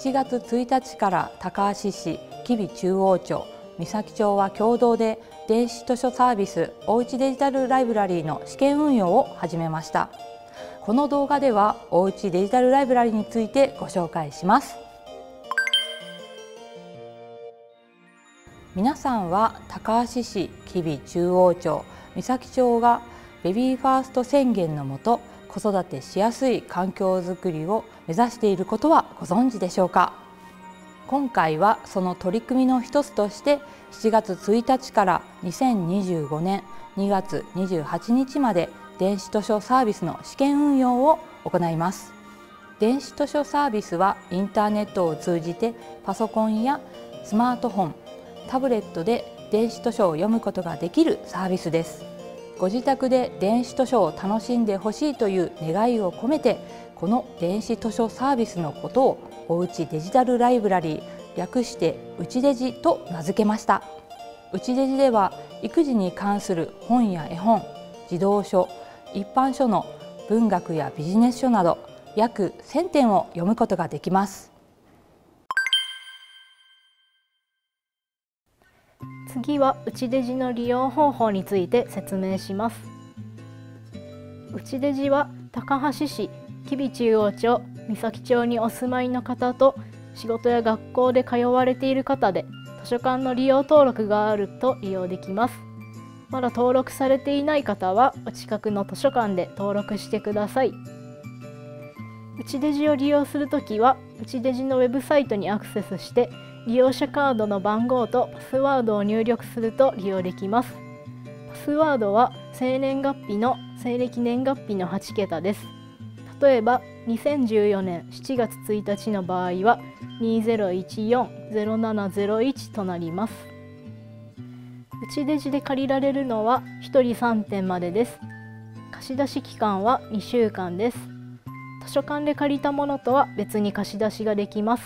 7月1日から高梁市、吉備中央町、三崎町は共同で電子図書サービスおうちデジタルライブラリーの試験運用を始めました。この動画ではおうちデジタルライブラリーについてご紹介します。皆さんは高梁市、吉備中央町、三崎町がベビーファースト宣言のもと子育てしやすい環境づくりを目指していることはご存知でしょうか。今回はその取り組みの一つとして7月1日から2025年2月28日まで電子図書サービスの試験運用を行います。電子図書サービスはインターネットを通じてパソコンやスマートフォン、タブレットで電子図書を読むことができるサービスです。ご自宅で電子図書を楽しんでほしいという願いを込めて、この電子図書サービスのことをおうちデジタルライブラリー、略してうちデジと名付けました。うちデジでは育児に関する本や絵本、児童書、一般書の文学やビジネス書など約1000点を読むことができます。 次はうちデジの利用方法について説明します。うちデジは高梁市、吉備中央町、三崎町にお住まいの方と仕事や学校で通われている方で図書館の利用登録があると利用できます。まだ登録されていない方はお近くの図書館で登録してください。うちデジを利用するときはうちデジのウェブサイトにアクセスして利用者カードの番号とパスワードを入力すると利用できます。パスワードは生年月日の西暦年月日の8桁です。例えば2014年7月1日の場合は2014-0701となります。うちデジで借りられるのは1人3点までです。貸し出し期間は2週間です。図書館で借りたものとは別に貸し出しができます。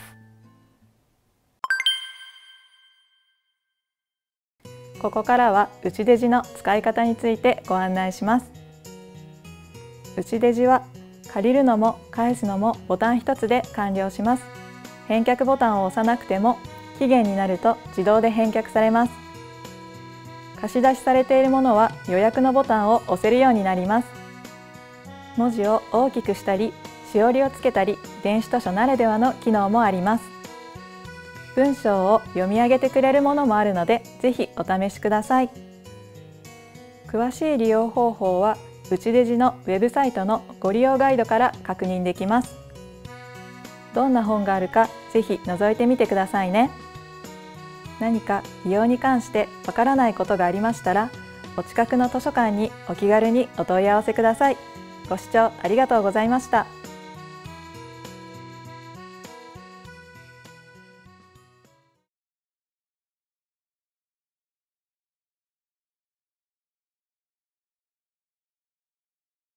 ここからはうちデジの使い方についてご案内します。うちデジは借りるのも返すのもボタン一つで完了します。返却ボタンを押さなくても期限になると自動で返却されます。貸し出しされているものは予約のボタンを押せるようになります。文字を大きくしたり、しおりをつけたり、電子図書ならではの機能もあります。文章を読み上げてくれるものもあるので、ぜひお試しください。詳しい利用方法は、うちデジのウェブサイトのご利用ガイドから確認できます。どんな本があるか、ぜひ覗いてみてくださいね。何か利用に関してわからないことがありましたら、お近くの図書館にお気軽にお問い合わせください。ご視聴ありがとうございました。